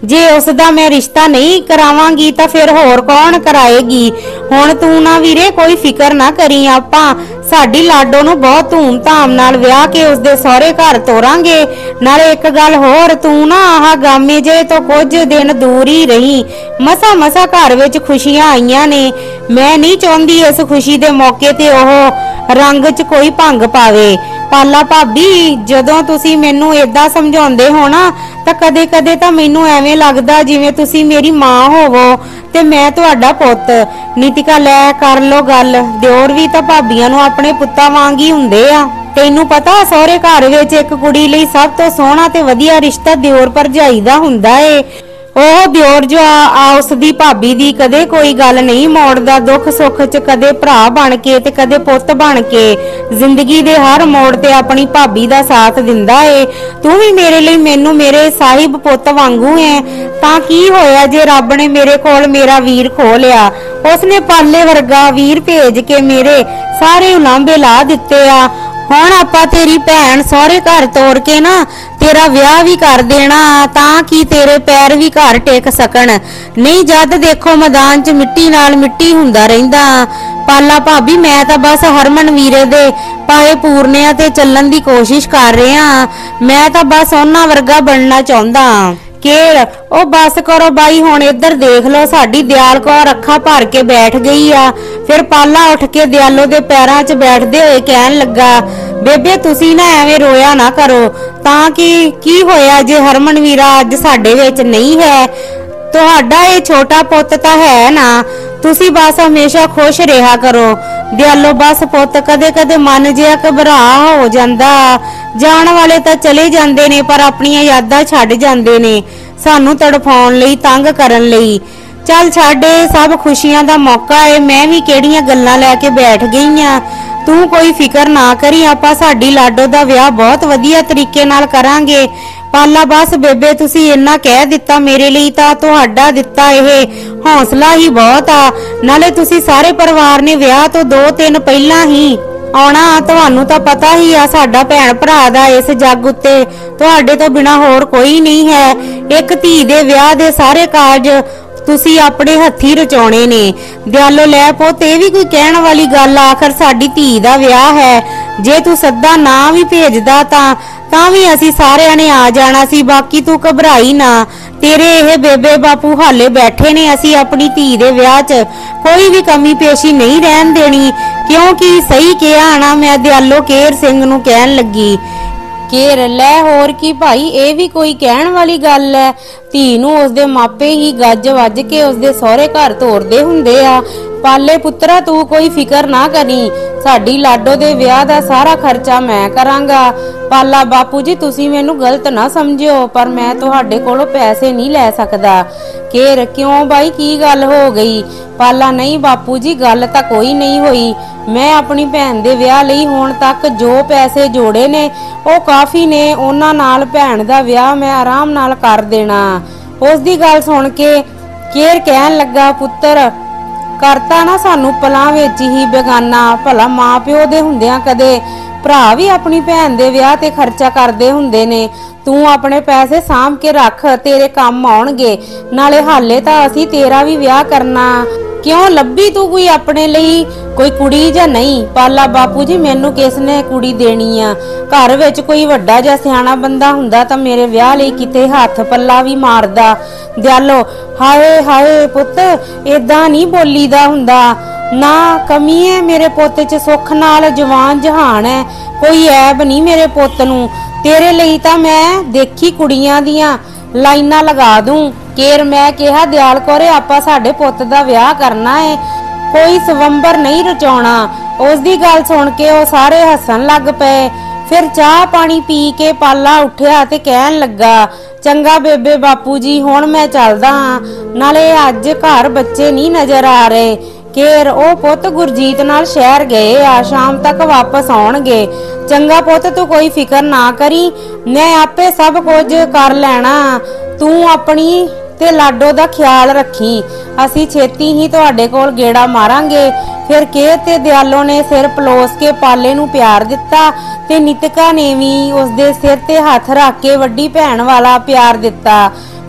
S1: ਜੇ ਉਸ ਦਾ ਮੈਂ ਰਿਸ਼ਤਾ ਨਹੀਂ ਕਰਾਵਾਂਗੀ ਤਾਂ ਫਿਰ ਹੋਰ ਕੌਣ ਕਰਾਏਗੀ। ਹੁਣ ਤੂੰ ਨਾ ਵੀਰੇ ਕੋਈ ਫਿਕਰ ਨਾ ਕਰੀ, ਆਪਾਂ ਸਾਡੀ ਲਾਡੋ ਨੂੰ ਬਹੁਤ ਧੂਮ-ਧਾਮ ਨਾਲ ਵਿਆਹ ਕੇ ਉਸਦੇ ਸਹੁਰੇ ਘਰ ਤੋਰਾਂਗੇ। ਨਾਲੇ ਇੱਕ ਗੱਲ ਹੋਰ, ਤੂੰ ਨਾ ਆਹ ਗਾਮੇ ਜੇ ਤੋਂ ਕੁਝ ਦਿਨ ਦੂਰ ਹੀ ਰਹੀ। ਮਸਾ ਘਰ ਵਿੱਚ ਖੁਸ਼ੀਆਂ ਆਈਆਂ ਨੇ, ਮੈਂ ਨਹੀਂ ਚਾਹੁੰਦੀ ਇਸ ਖੁਸ਼ੀ ਦੇ ਮੌਕੇ ਤੇ ਉਹ ਰੰਗ 'ਚ ਕੋਈ ਭੰਗ ਪਾਵੇ। ਪਾਲਾ ਭਾਬੀ, ਜਦੋਂ ਤੁਸੀਂ ਮੈਨੂੰ ਏਦਾਂ ਸਮਝਾਉਂਦੇ ਹੋ ਨਾ ਤਾਂ ਕਦੇ-ਕਦੇ ਤਾਂ ਮੈਨੂੰ ਐਵੇਂ ਲੱਗਦਾ ਜਿਵੇਂ ਤੁਸੀਂ ਮੇਰੀ ਮਾਂ ਹੋਵੋ ਤੇ ਮੈਂ ਤੁਹਾਡਾ ਪੁੱਤ। ਨੀਤਿਕਾ, ਲੈ ਕਰ ਲੋ ਗੱਲ, ਦਿਓਰ ਵੀ ਤਾਂ ਭਾਬੀਆਂ ਨੂੰ ਆਪਣੇ ਪੁੱਤਾਂ ਵਾਂਗ ਹੀ ਹੁੰਦੇ ਆ। ਤੈਨੂੰ ਪਤਾ ਸਹੁਰੇ ਘਰ ਵਿੱਚ ਇੱਕ ਕੁੜੀ ਲਈ ਸਭ ਤੋਂ ਸੋਹਣਾ ਤੇ ਵਧੀਆ ਰਿਸ਼ਤਾ ਦਿਓਰ ਭਰਜਾਈ ਦਾ ਹੁੰਦਾ ਏ। ਉਹ ਦਿਓਰ ਜੋ ਉਸਦੀ ਭਾਬੀ ਦੀ ਕਦੇ ਕੋਈ ਗੱਲ ਨਹੀਂ ਮੋੜਦਾ, ਦੁੱਖ ਸੁੱਖ 'ਚ ਕਦੇ ਭਰਾ ਬਣ ਕੇ ਤੇ ਕਦੇ ਪੁੱਤ ਬਣ ਕੇ ਜ਼ਿੰਦਗੀ ਦੇ ਹਰ ਮੋੜ ਤੇ ਆਪਣੀ ਭਾਬੀ ਦਾ ਸਾਥ ਦਿੰਦਾ ਏ। ਤੂੰ ਵੀ ਮੇਰੇ ਲਈ ਮੈਨੂੰ ਮੇਰੇ ਸਾਹਿਬ ਪੁੱਤ ਵਾਂਗੂ ਐ। ਤਾਂ ਕੀ ਹੋਇਆ ਜੇ ਰੱਬ ਨੇ ਮੇਰੇ ਕੋਲ ਮੇਰਾ ਵੀਰ ਖੋ ਲਿਆ? ਉਸਨੇ ਪਾਲੇ ਵਰਗਾ ਵੀਰ ਭੇਜ ਕੇ ਮੇਰੇ ਸਾਰੇ ਉਲਾਂਭੇ ਲਾ ਦਿੱਤੇ ਆ। ਹੁਣ ਆਪਾਂ ਤੇਰੀ ਭੈਣ ਸਹੁਰੇ ਘਰ ਤੋਰ ਕੇ ਨਾ ਤੇਰਾ ਵਿਆਹ ਵੀ ਕਰ ਦੇਣਾ ਤਾਂ ਕਿ ਤੇਰੇ ਪੈਰ ਵੀ ਘਰ ਟੇਕ ਸਕਣ, ਨਹੀਂ ਜਦ ਦੇਖੋ ਮੈਦਾਨ 'ਚ ਮਿੱਟੀ ਨਾਲ ਮਿੱਟੀ ਹੁੰਦਾ ਰਹਿੰਦਾ। ਪਾਲਾ ਭਾਬੀ, ਮੈਂ ਤਾਂ ਬਸ ਹਰਮਨ ਵੀਰੇ ਦੇ ਪਾਏ ਪੂਰਨਿਆਂ ਤੇ ਚੱਲਣ ਦੀ ਕੋਸ਼ਿਸ਼ ਕਰ ਰਿਹਾ। ਮੈਂ ਤਾਂ ਬਸ ਉਹਨਾਂ ਵਰਗਾ ਬਣਨਾ ਚਾਹੁੰਦਾ। ਕੇਰ, ਉਹ ਬਸ ਕਰੋ ਬਾਈ, ਹੁਣ ਇੱਧਰ ਦੇਖ ਲਓ, ਸਾਡੀ ਦਿਆਲ ਕੌਰ ਅੱਖਾਂ ਭਰ ਕੇ ਬੈਠ ਗਈ ਆ। ਫਿਰ ਪਾਲਾ ਉੱਠ ਕੇ ਦਿਆਲੋ ਦੇ ਪੈਰਾਂ 'ਚ ਬੈਠਦੇ ਹੋਏ ਕਹਿਣ ਲੱਗਾ, ਬੇਬੇ ਤੁਸੀਂ ਨਾ ਐਵੇਂ ਰੋਇਆ ਨਾ ਕਰੋ। ਤਾਂ ਕਿ ਕੀ ਹੋਇਆ ਜੇ ਹਰਮਨ ਵੀਰਾ ਅੱਜ ਸਾਡੇ ਵਿੱਚ ਨਹੀਂ ਹੈ? ਤੁਹਾਡਾ ਇਹ ਛੋਟਾ ਪੁੱਤ ਤਾਂ ਹੈ ਨਾ, ਤੁਸੀਂ ਬਸ ਹਮੇਸ਼ਾ ਖੁਸ਼ ਰਿਹਾ ਕਰੋ। ਦਿਆਲੋ, ਬਸ ਪੁੱਤ ਕਦੇ-ਕਦੇ ਮਨ ਜਿਹਾ ਘਬਰਾ ਹੋ ਜਾਂਦਾ। ਜਾਣ ਵਾਲੇ ਤਾਂ ਚਲੇ ਜਾਂਦੇ ਨੇ ਪਰ ਆਪਣੀਆਂ ਯਾਦਾਂ ਛੱਡ ਜਾਂਦੇ ਨੇ, ਸਾਨੂੰ ਤੜਫਾਉਣ ਲਈ, ਤੰਗ ਕਰਨ ਲਈ। ਚੱਲ ਛੱਡ, ਸਭ ਖੁਸ਼ੀਆਂ ਦਾ ਮੌਕਾ ਏ। ਮੈਂ ਵੀ ਕਿਹੜੀਆਂ ਗੱਲਾਂ ਲੈ ਕੇ ਬੈਠ ਗਈ ਆ। ਤੂੰ ਕੋਈ ਫਿਕਰ ਨਾ ਕਰੀ, ਆਪਾਂ ਸਾਡੀ ਲਾਡੋ ਦਾ ਵਿਆਹ ਬਹੁਤ ਵਧੀਆ ਤਰੀਕੇ ਨਾਲ ਕਰਾਂਗੇ। ਪਾਲਾ, ਬਸ ਬੇਬੇ ਤੁਸੀਂ ਇੰਨਾ ਕਹਿ ਦਿੱਤਾ ਮੇਰੇ ਲਈ ਤਾਂ ਤੁਹਾਡਾ ਦਿੱਤਾ ਇਹ ਹੌਸਲਾ ਹੀ ਬਹੁਤ ਆ। ਨਾਲੇ ਤੁਸੀਂ ਸਾਰੇ ਪਰਿਵਾਰ ਨੇ ਵਿਆਹ ਤੋਂ 2-3 ਪਹਿਲਾਂ ਹੀ ਆਉਣਾ। ਤੁਹਾਨੂੰ ਤਾਂ ਪਤਾ ਹੀ ਆ ਸਾਡਾ ਭੈਣ ਭਰਾ ਦਾ ਇਸ ਜੱਗ ਉੱਤੇ ਤੁਹਾਡੇ ਤੋਂ ਬਿਨਾ ਹੋਰ ਕੋਈ ਨਹੀਂ ਹੈ। ਇੱਕ ਧੀ ਦੇ ਵਿਆਹ ਦੇ ਸਾਰੇ ਕਾਰਜ ਤੁਸੀਂ ਆਪਣੇ ਹੱਥੀ ਰਚਾਉਣੇ ਨੇ। ਦਿਆਲੋ, ਲੈ ਪੁੱਤ ਇਹ ਵੀ ਕੋਈ ਕਹਿਣ ਵਾਲੀ ਗੱਲ, ਆਖਰ ਸਾਡੀ ਧੀ ਦਾ ਵਿਆਹ ਹੈ। ਜੇ ਤੂੰ ਸੱਦਾ ਨਾ ਵੀ ਭੇਜਦਾ ਤਾਂ ਵੀ ਅਸੀਂ ਸਾਰਿਆਂ ਨੇ ਆ ਜਾਣਾ ਸੀ। ਬਾਕੀ ਤੂੰ ਘਬਰਾਈ ਨਾ, ਤੇਰੇ ਇਹ ਬੇਬੇ ਬਾਪੂ ਹਾਲੇ ਬੈਠੇ ਨੇ। ਅਸੀਂ ਆਪਣੀ ਧੀ ਦੇ ਵਿਆਹ 'ਚ ਕੋਈ ਵੀ ਕਮੀ ਪੇਸ਼ੀ ਨਹੀਂ ਰਹਿਣ ਦੇਣੀ, ਕਿਉਂਕਿ ਸਹੀ ਕਿਹਾ ਨਾ ਮੈਂ? ਦਿਆਲੋ ਕੇਰ ਸਿੰਘ ਨੂੰ ਕਹਿਣ ਲੱਗੀ। ਕੇਰ, ਲੈ ਹੋਰ ਕੀ ਭਾਈ, ਇਹ ਵੀ ਕੋਈ ਕਹਿਣ ਵਾਲੀ ਗੱਲ ਹੈ? ਧੀ ਨੂੰ ਉਸਦੇ ਮਾਪੇ ਹੀ ਗੱਜ ਵੱਜ ਕੇ ਉਸਦੇ ਸਹੁਰੇ ਘਰ ਤੋਰਦੇ ਹੁੰਦੇ ਆ। ਪਾਲੇ ਪੁੱਤਰਾ, ਤੂੰ ਕੋਈ ਫਿਕਰ ਨਾ ਕਰੀ, ਸਾਡੀ ਲਾਡੋ ਦੇ ਵਿਆਹ ਦਾ ਸਾਰਾ ਖਰਚਾ ਮੈਂ ਕਰਾਂਗਾ। ਪਾਲਾ, ਬਾਪੂ ਜੀ ਤੁਸੀਂ ਮੈਨੂੰ ਗਲਤ ਨਾ ਸਮਝਿਓ, ਪਰ ਮੈਂ ਤੁਹਾਡੇ ਕੋਲੋਂ ਪੈਸੇ ਨਹੀਂ ਲੈ ਸਕਦਾ। ਕੇਰ, ਕਿਉਂ ਬਾਈ, ਕੀ ਗੱਲ ਹੋ ਗਈ? ਪਾਲਾ, ਨਹੀਂ ਬਾਪੂ ਜੀ, ਗੱਲ ਤਾਂ ਕੋਈ ਨਹੀਂ ਹੋਈ। ਮੈਂ ਆਪਣੀ ਭੈਣ ਦੇ ਵਿਆਹ ਲਈ ਹੁਣ ਤੱਕ ਜੋ ਪੈਸੇ ਜੋੜੇ ਨੇ ਉਹ ਕਾਫੀ ਨੇ, ਉਹਨਾਂ ਨਾਲ ਭੈਣ ਦਾ ਵਿਆਹ ਮੈਂ ਆਰਾਮ ਨਾਲ ਕਰ ਦੇਣਾ। ਉਸ ਦੀ ਗੱਲ ਸੁਣ ਕੇ ਕੇਰ ਕਹਿਣ ਲੱਗਾ, ਪੁੱਤਰ ਕਰਤਾ ਨਾ ਸਾਨੂੰ ਪਲਾਂ ਵਿੱਚ ਹੀ ਬੇਗਾਨਾ। ਭਲਾ ਮਾਂ ਪਿਓ ਦੇ ਹੁੰਦਿਆਂ ਕਦੇ ਭਰਾ ਵੀ ਆਪਣੀ ਭੈਣ ਦੇ ਵਿਆਹ ਤੇ ਖਰਚਾ ਕਰਦੇ ਹੁੰਦੇ ਨੇ। ਤੂੰ ਆਪਣੇ ਪੈਸੇ ਸਾਂਭ ਕੇ ਰੱਖ, ਤੇਰੇ ਕੰਮ ਆਉਣਗੇ। ਨਾਲੇ ਹਾਲੇ ਤਾਂ ਅਸੀਂ ਤੇਰਾ ਵੀ ਵਿਆਹ ਕਰਨਾ। ਕਿਉਂ ਲੱਭੀ ਤੂੰ ਕੋਈ ਆਪਣੇ ਲਈ ਕੋਈ ਕੁੜੀ ਜਾਂ ਨਹੀਂ? ਪਾਲਾ, ਬਾਪੂ ਜੀ ਮੈਨੂੰ ਕਿਸ ਨੇ ਕੁੜੀ ਦੇਣੀ ਆ? ਘਰ ਵਿੱਚ ਕੋਈ ਵੱਡਾ ਜਾਂ ਸਿਆਣਾ ਬੰਦਾ ਹੁੰਦਾ ਤਾਂ ਮੇਰੇ ਵਿਆਹ ਲਈ ਕਿਤੇ ਹੱਥ ਪੱਲਾ ਵੀ ਮਾਰਦਾ। ਦਿਆਲੋ, ਹਾਏ ਹਾਏ ਪੁੱਤ, ਏਦਾਂ ਨਹੀਂ ਬੋਲੀਦਾ ਹੁੰਦਾ ਨਾ। ਕਮੀ ਹੈ ਮੇਰੇ ਪੁੱਤ 'ਚ, ਸੁੱਖ ਨਾਲ ਜਵਾਨ ਜਹਾਨ ਹੈ, ਕੋਈ ਐਬ ਨਹੀਂ ਮੇਰੇ ਪੁੱਤ ਨੂੰ। ਤੇਰੇ ਲਈ ਤਾਂ ਮੈਂ ਦੇਖੀ ਕੁੜੀਆਂ ਦੀਆਂ ਲਾਈਨਾਂ ਲਗਾ ਦੂੰ। ਕੇਰ, ਮੈਂ ਕਿਹਾ ਦਿਆਲ ਕੌਰੇ, ਆਪਾਂ ਸਾਡੇ ਪੁੱਤ ਦਾ ਵਿਆਹ ਕਰਨਾ ਏ, ਕੋਈ ਸਵੰਬਰ ਨਹੀਂ ਰਚਾਉਣਾ। ਉਸ ਦੀ ਗੱਲ ਸੁਣ ਕੇ ਉਹ ਸਾਰੇ ਹੱਸਣ ਲੱਗ ਪਏ। ਫਿਰ ਚਾਹ ਪਾਣੀ ਪੀ ਕੇ ਪਾਲਾ ਉੱਠਿਆ ਤੇ ਕਹਿਣ ਲੱਗਾ, ਚੰਗਾ ਬੇਬੇ ਬਾਪੂ ਜੀ, ਹੁਣ ਮੈਂ ਚੱਲਦਾ ਹਾਂ, ਨਾਲੇ ਅੱਜ ਘਰ ਬੱਚੇ ਨਹੀਂ ਨਜ਼ਰ ਆ ਰਹੇ। ਕੇਰ, ਉਹ ਪੁੱਤ ਗੁਰਜੀਤ ਨਾਲ ਸ਼ਹਿਰ ਗਏ ਆ, ਸ਼ਾਮ ਤੱਕ ਵਾਪਸ ਆਉਣਗੇ। ਚੰਗਾ ਪੁੱਤ, ਤੂੰ ਕੋਈ ਫਿਕਰ ਨਾ ਕਰੀ, ਮੈਂ ਆਪੇ ਸਭ ਕੁਝ ਕਰ ਲੈਣਾ। ਤੂੰ ਆਪਣੀ ਤੇ ਲਾਡੋ ਦਾ ਖਿਆਲ ਰੱਖੀ, ਅਸੀਂ ਛੇਤੀ ਹੀ ਤੁਹਾਡੇ ਕੋਲ ਗੇੜਾ ਮਾਰਾਂਗੇ। ਫਿਰ ਕੇਰ ਤੇ ਦਿਆਲੋ ਨੇ ਸਿਰ ਪਲੋਸ ਕੇ ਪਾਲੇ ਨੂੰ ਪਿਆਰ ਦਿੱਤਾ ਤੇ ਨੀਤਿਕਾ ਨੇ ਵੀ ਉਸਦੇ ਸਿਰ ਤੇ ਹੱਥ ਰੱਖ ਕੇ ਵੱਡੀ ਭੈਣ ਵਾਲਾ ਪਿਆਰ ਦਿੱਤਾ।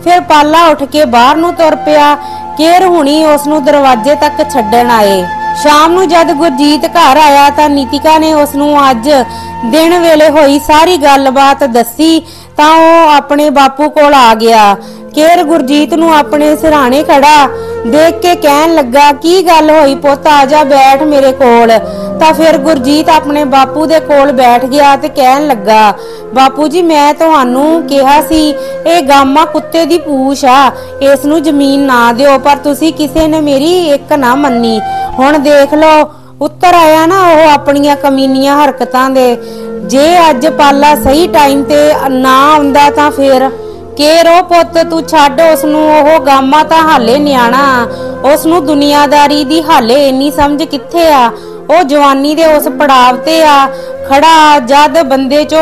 S1: फिर पाला उठ के बाहर नूं तुर पिया। केर हुणी उस नूं दरवाजे तक छड्डण आए। शाम नूं जद गुरजीत घर आया तां नीतिका ने उस नूं अज दिन वेले होई सारी गलबात दसी तां ओह अपने बापू कोल आ गया। केर गुरजीत नूं अपने सिरहाणे खड़ा देख के कहन लगा, की गल होई पुत्त, आ जा बैठ मेरे कोल। ਤਾਂ ਫਿਰ ਗੁਰਜੀਤ ਆਪਣੇ ਬਾਪੂ ਦੇ ਕੋਲ ਬੈਠ ਗਿਆ ਤੇ ਕਹਿਣ ਲੱਗਾ, ਬਾਪੂ ਜੀ ਮੈਂ ਤੁਹਾਨੂੰ ਕਿਹਾ ਸੀ ਇਹ ਗਾਮਾ ਕੁੱਤੇ ਦੀ ਪੂਛ ਆ, ਇਸ ਨੂੰ ਜ਼ਮੀਨ ਨਾ ਦਿਓ, ਪਰ ਤੁਸੀਂ ਕਿਸੇ ਨੇ ਮੇਰੀ ਇੱਕ ਨਾ ਮੰਨੀ। ਹੁਣ ਦੇਖ ਲਓ ਉੱਤਰ ਆਇਆ ਨਾ ਉਹ ਆਪਣੀਆਂ ਕਮੀਨੀਆਂ ਹਰਕਤਾਂ ਦੇ। ਜੇ ਅੱਜ ਪਾਲਾ ਸਹੀ ਟਾਈਮ ਤੇ ਨਾ ਆਉਂਦਾ ਤਾਂ ਫਿਰ केरो पुत तू छड्ड उसनू, ओह गामा तां हाले न्याणा, उसनू दुनियादारी दी हाले इन्नी समझ कित्थे आ। ओ जवानी दे उस पड़ाव ते आ खड़ा जद बंदे चो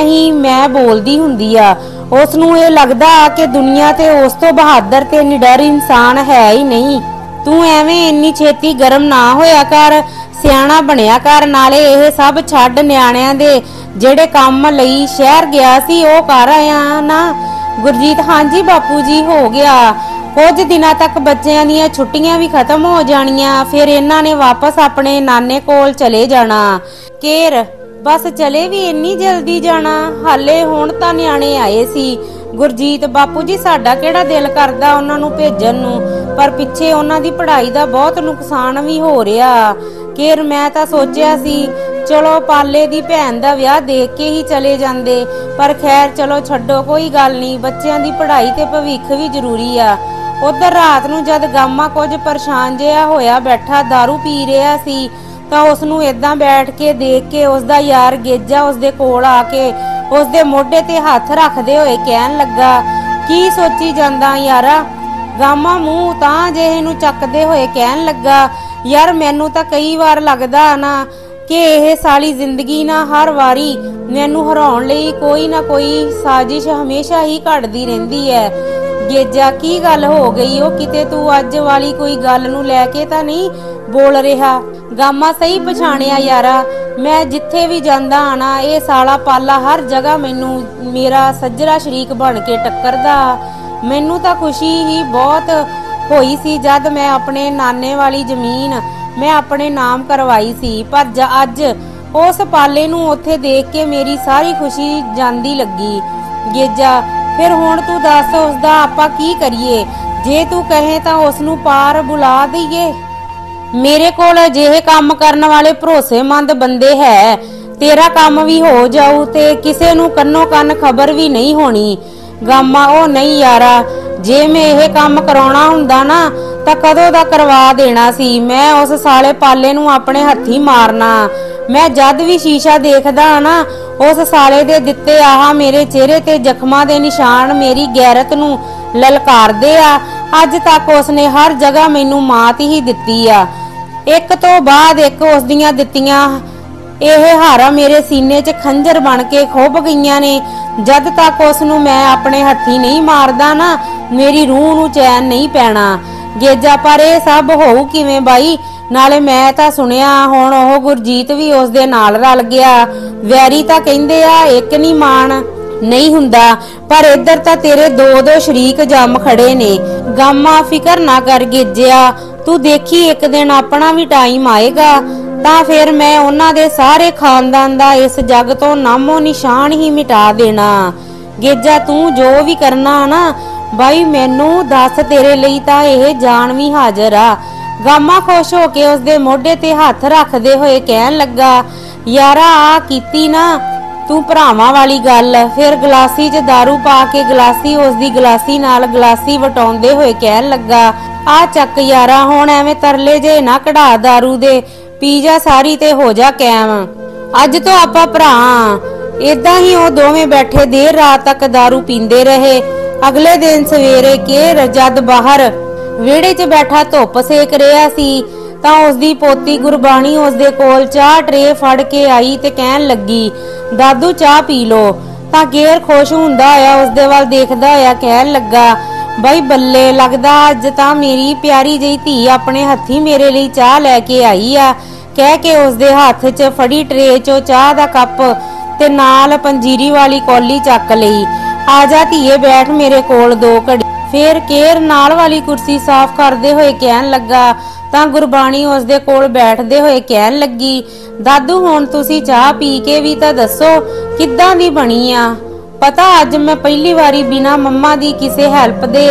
S1: मैं बोलदी हुंदी आ। उसनू ये लगदा कि दुनिया ते उस तो बहादुर ते निडर इंसान है ही नहीं। तू एवें इन्नी छेती गरम ना होया कर, सियाणा बनया कर, नाले यह सब छड्ड न्याणिਆਂ दे ਜਿਹੜੇ ਕੰਮ ਲਈ शहर गया सी ਉਹ कर आया ना। गुरजीत हाँ जी बापू जी हो गया। कुछ दिनों तक बच्चों दी छुट्टियां भी खत्म हो जानियां, फिर इन्हां ने वापस अपने नाने कोल चले जाना। केर बस चले भी इन्नी जल्दी जाना, हाले हुण तां न्याणे आए सी। गुरजीत बापू जी साडा किहड़ा दिल करदा उन्हां नूं भेजण नूं, पर पिछे उन्हां दी पढ़ाई दा बहुत नुकसान भी हो रिहा। केर मैं तां सोचिया सी चलो पाले दी भैन दा विआह देख के ही चले जांदे, पर खैर चलो छड्डो कोई गल नहीं, बच्चों की पढ़ाई ते भविख भी जरूरी आ। उधर रात नूं जद गामा कुछ परेशान जिहा होया बैठा दारू पी रिहा सी तां उसनूं इदां बैठ के देख के उसदा यार गेजा उसदे कोल आके उसदे मोढे ते हत्थ रखदे होए कहन लगा, की सोची जांदा यारा। गामा मूंह तां जिहे नूं चकदे होए कहन लगा, यार मैनूं तां कई वार लगदा ना कि यह साली जिंदगी ना हर वारी मैनू हराउण लई कोई ना कोई साजिश हमेशा ही घड़दी रहिंदी है। गेजा की गल हो गई, ओ किते तू अज वाली कोई गल नू लैके तां नहीं बोल रिहा। गामा सही पछाणिया यारा, मैं जिथे भी जांदा आना ये साला पाला हर जगह मैनू मेरा सज्जरा शरीक बन के टक्करदा। मैनू तां खुशी ही बहुत होई सी जद मैं अपने नाने वाली जमीन मैं अपने नाम करवाई सी, पर अज उस पाले नूं उत्थे देख के मेरी सारी खुशी जांदी लगी। गेजा फिर हुण तू दस उसदा आपां की करिए, जे तू कहे तां उसनूं पार बुला दईए। मेरे कोल अजिहे काम करन वाले भरोसेमंद बंदे है, तेरा काम भी हो जाऊ ते किसे नूं कन्नो कन्न खबर भी नहीं होनी। गामा ओ नहीं यारा, जे मैं यह काम कराउणा हुंदा ना तां कदों दा करवा देना सी। मैं उस साले पाले नूं अपने हत्थी मारना। मैं जद भी शीशा देखदा ना उस साले दे दित्ते आह मेरे चेहरे ते जख्मां दे निशान मेरी गैरत नूं ललकारदे आ। अज तक उसने हर जगह मैनूं मात ही दित्ती आ, एक तो बाद एक उस दियां दित्तियां ਇਹ ਹਾਰਾ ਮੇਰੇ सीने 'ਚ खंजर बन के ਖੁੱਭ ਗਈਆਂ ਨੇ। जद तक उसनूं मैं अपने हत्थी नहीं मारदा ना मेरी रूह नूं चैन नहीं पैना। गेजा पर यह सब होऊ किवें बाई, नाले मैं तां सुनिया हुण ओह गुरजीत भी उस दे नाल रल गया। वैरी तां कहिंदे आ एक नहीं मान नहीं हुंदा, पर इधर तां तेरे दो दो शरीक जम खड़े ने। गामा फिकर ना कर गेजिया, तू देखी एक दिन अपना भी टाइम आएगा तां फिर मैं उन्हां दे सारे खानदान दा इस जग तो नामो निशान ही मिटा देना। गेजा तू जो भी करना ना बाई मैनू दस, तेरे लई तां यह जान भी हाजिर आ। गामा खुश हो के उसदे मोढे ते हत्थ रखदे होए कहन लगा, यारा आ कीती ना तू भरावां वाली गल। फिर गलासी च दारू पा के गलासी उसदी गलासी नाल गलासी वटाउंदे होए कहन लगा, आ चक यारा हुण एवें तरले जे ना कढ़ा दारू दे, पी जा सारी ते हो जा कैम। अज तो आपां भरा। इदां ही वो दोवें बैठे देर रात तक दारू पींदे रहे। अगले दिन सवेरे केर जद बाहर विहड़े च बैठा धुप सेक रिहा सी तां उसदी पोती गुरबाणी उसदे कोल चाह ट्रे फड़ के आई ते कहन लगी, दादू चाह पी लो। तां केर खुश हुंदा होया उसदे वल देखदा होया कहन लगा, बई बल्ले लगदा अज तां मेरी प्यारी जी धी अपने हत्थी मेरे लिए चाह लैके आई आ। कह के उसदे हत्थ च फड़ी ट्रे चो चाह दा कप ते नाल पंजीरी वाली कौली चक लई। आ जा धीए बैठ मेरे कोल दो घड़ी। फिर केर नाल वाली कुर्सी साफ करते हुए कहन लगा तां गुरबाणी उसदे कोल बैठदे हुए कहन लगी, दादू हुण तुसी चाह पी के भी तां दसो किद्दां दी बनी आ। पता अज मैं पहली बारी बिना मम्मा दी किसे हैल्प दे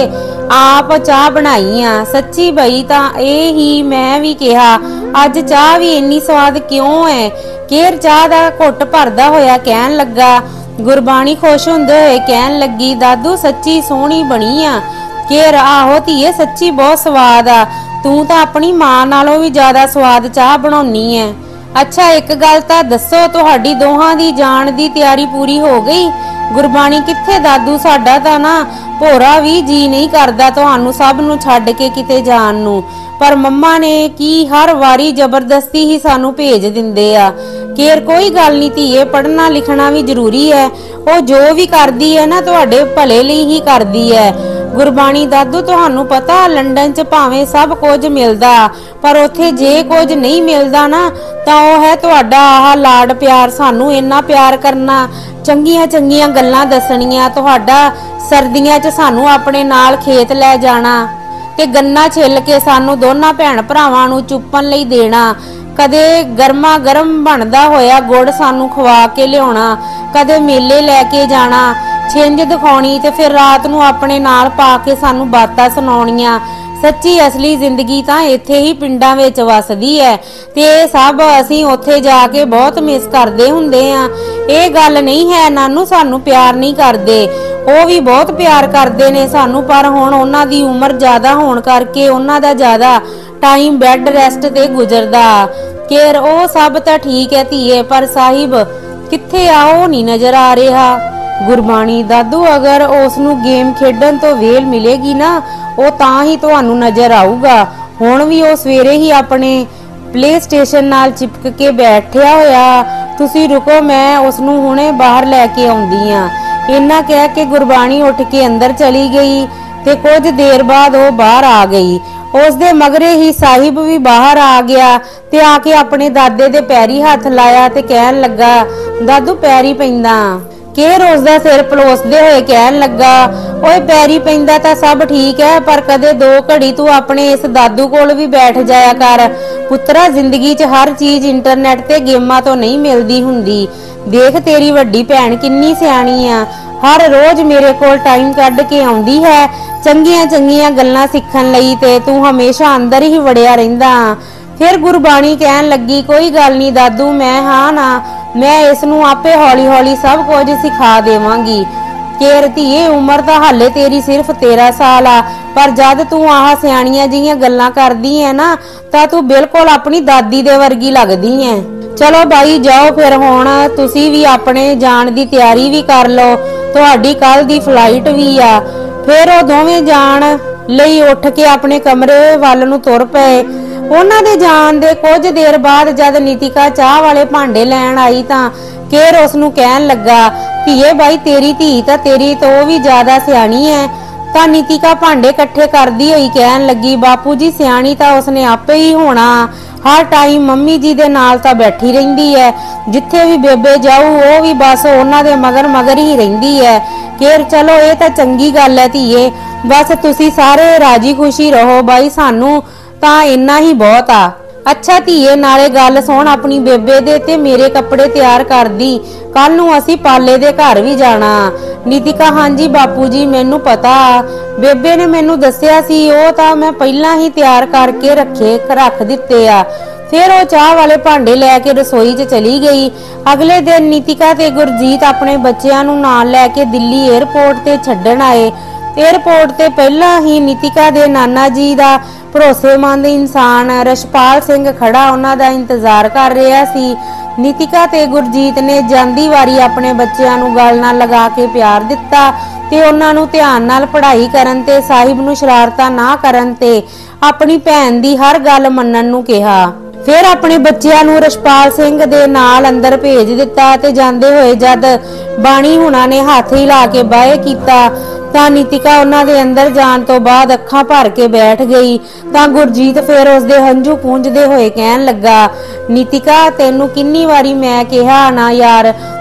S1: आप चाह बनाई आ। सच्ची बई तां ए ही मैं भी कहा अज चाह भी इन्नी स्वाद क्यों है। केर चाह दा घुट भरदा होया कहन लगा। गुरबाणी खुश हुंदे होए कहन लगी, दादू सच्ची सोहनी बनी आ। केर आहो धीए सच्ची बहुत स्वाद आ, तू तां अपनी मां नालों भी ज्यादा स्वाद चाह बनाउनी है। अच्छा एक गल तां दसो तुहाडी दोहां दी जान दी तैयारी पूरी हो गई। गुरबाणी कित्थे दादू साडा तां ना भोरा भी जी नहीं करदा तुहानू सब नू छड्ड के किते जान नू, पर मम्मा ने की हर वारी जबरदस्ती ही सानू भेज दिंदे आ। केर कोई गल नहीं धीए, पढ़ना लिखना भी जरूरी है, वो जो भी करदी है ना तुहाडे भले लई ही करदी है। गुरबाणी दादू तुहानू पता लंडन च भावें सब कुछ मिलदा पर उत्थे जे कुछ नहीं मिलदा ना तां ओह है तुहाडा आह लाड प्यार, सानू इन्ना प्यार करना, चंगियां चंगियां गल्लां दसणियां, तुहाडा सर्दियां च सानू अपने नाल खेत लै जाना ते गन्ना छिल के सानू दोनों भैन भरावां नू चुप्पन लई देना, कदे गर्मा गर्म बनदा होया गुड़ सानू खवा के लियाउणा, कदे मेले लैके जाना, छिंज दिखाउणी ते फिर रात नू अपने नाल पा के सानू बातां सुणाउणियां। सच्ची असली जिंदगी तां इत्थे ही पिंडां विच वसदी है ते सब असीं उत्थे जाके बहुत मिस करदे हुंदे आ। इह गल नहीं है नानू सानू प्यार नहीं करदे, ਉਹ भी बहुत प्यार करते ने सानू, पर हुण उन्हां दी उम्र ज्यादा होण करके उन्हां दा ज्यादा टाइम बैड रेस्ट ते गुजरदा। केर ਉਹ सब तां ठीक है धीए, पर साहिब कित्थे आ ਉਹ नहीं नजर आ रहा। गुरबाणी दादू अगर उसनू गेम खेडन तो वेल मिलेगी ना ਉਹ ਤਾਂ ही तुहानू नजर आऊगा। हुण भी ਉਹ सवेरे ही अपने प्ले स्टेशन नाल चिपक के बैठिया होया, तुसी रुको मैं उसनू हुणे बाहर लैके आउंदी आ। इन्ना कह के गुरबाणी उठ के अंदर चली गई ते कुछ देर बाद वो बाहर आ गई। उसदे मगरे ही साहिब भी बाहर आ गया ते आके अपने दादे दे पैरी हथ लाया ते कहन लगा, दादू पैरी पैंदा। केर उसदा सिर पलोसदे होए कहन लगा, ओए पैरी पैंदा तां सब ठीक है, पर कदे दो घड़ी तू अपने इस दादू कोल भी बैठ जाया कर। पुत्रा जिंदगी च हर चीज इंटरनेट ते गेमां तो नहीं मिलदी हुंदी। देख तेरी वड्डी भैन किन्नी सियाणी आ, हर रोज मेरे कोल टाइम कढ के आउंदी है चंगियां चंगियां गल्लां सीखण लई ते तू हमेशा अंदर ही वड़िया रहिंदा। फिर गुरबाणी कहन लगी, कोई गल नहीं दादू, मैं हाँ ना मैं इसनू आपे हौली हौली सब कुछ सिखा देवांगी। केर धीए उम्र तां हाले तेरी सिर्फ 13 साल आ, पर जद तू आह सियाणियां जिहियां गल्लां करदी है ना तां तू बिल्कुल अपनी दादी दे वर्गी लगदी है। चलो भाई जाओ फिर हुण तुसी भी अपने जान दी तैयारी भी कर लो, तुहाडी कल दी फ्लाइट भी आ। फिर वो दोवें जान लई उठ के अपने कमरे वल नूं तुर पए। उन्हां दे जान दे कुछ देर बाद जद नीतिका चाह वाले भांडे लैण आई तां केर उसनूं कहन लगा, धीए भाई तेरी धी तां तेरी तो भी ज्यादा सियाणी है। तां नीतिका भांडे इकट्ठे करदी होई कहन लगी, बापू जी सियाणी तां उसने आपे ही होना, हर टाइम मम्मी जी दे नाल तां बैठी रहिंदी है, जिथे भी बेबे जाऊ वो भी बस उन्हां दे मगर मगर ही रहिंदी है। केर चलो ये तां चंगी गल है धीए, बस तुसी सारे राजी खुशी रहो भाई, सानू तां इन्ना ही बहुत आ। अच्छा धीए नाले गल सुन अपनी बेबे दे ते मेरे कपड़े तैयार कर दी, कल नूं असीं पाले दे घर भी जाना। नीतिका हाँ जी बापू जी मैनू पता, बेबे ने मैनू दस्सिया सी, ओ तां मैं पहला ही तैयार करके रख दिते आ। फिर वो चाह वाले भांडे लैके रसोई च चली गई। अगले दिन नीतिका ते गुरजीत अपने बच्चियां नूं नाल लैके दिल्ली एयरपोर्ट ते छड्डण आए। एयरपोर्ट ते पहला ही नीतिका दे नाना जी दा भरोसेमंद इंसान रशपाल सिंह खड़ा उन्हां दा इंतजार कर रहा सी। नीतिका ते गुरजीत ने जांदी वारी अपने बच्चियां नूं गल नाल लगा के प्यार दिता ते उन्हां नूं ध्यान नाल पढ़ाई करन ते साहिब नूं शरारतां ना करन ते अपनी भैन दी हर गल मन्नण नूं कहा। फिर अपने बच्चियां नूं रशपाल सिंह दे नाल अंदर भेज दिता ते जांदे होए जद बाणी हुणां ने हत्थ हिला के बाए कीता तां नीतिका उन्हां दे अंदर जाण तो बाद अखां भर के बैठ गई। तां गुरजीत फिर उसदे हंझू पूंजदे होए कहन लगा, नीतिका तैनू किन्नी वारी मैं कहा ना यार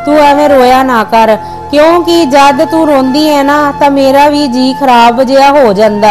S1: तू एवें रोया ना कर, क्योंकि जद तू रोंदी है ना तो मेरा भी जी खराब जिहा हो जांदा।